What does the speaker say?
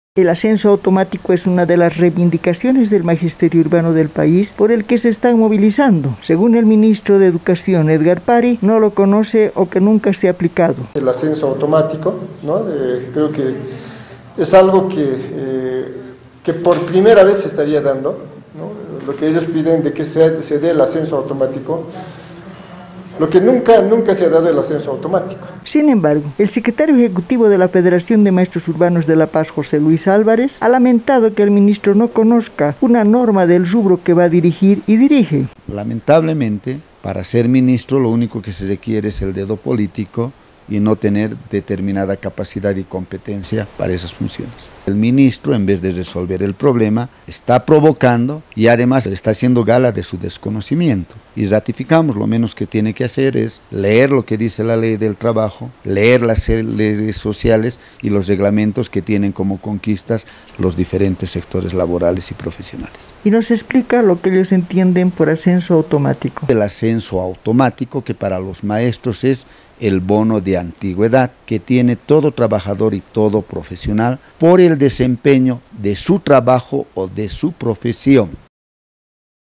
El ascenso automático es una de las reivindicaciones del magisterio urbano del país por el que se están movilizando. Según el ministro de Educación, Edgar Pari, no lo conoce o que nunca se ha aplicado. El ascenso automático, ¿no? Creo que es algo que por primera vez se estaría dando, ¿no? Lo que ellos piden de que se dé el ascenso automático. Lo que nunca se ha dado el ascenso automático. Sin embargo, el secretario ejecutivo de la Federación de Maestros Urbanos de La Paz, José Luis Álvarez, ha lamentado que el ministro no conozca una norma del rubro que va a dirigir y dirige. Lamentablemente, para ser ministro lo único que se requiere es el dedo político y no tener determinada capacidad y competencia para esas funciones. El ministro, en vez de resolver el problema, está provocando y además está haciendo gala de su desconocimiento. Y ratificamos, lo menos que tiene que hacer es leer lo que dice la ley del trabajo, leer las leyes sociales y los reglamentos que tienen como conquistas los diferentes sectores laborales y profesionales. Y nos explica lo que ellos entienden por ascenso automático. El ascenso automático, que para los maestros es el bono de antigüedad que tiene todo trabajador y todo profesional por el desempeño de su trabajo o de su profesión.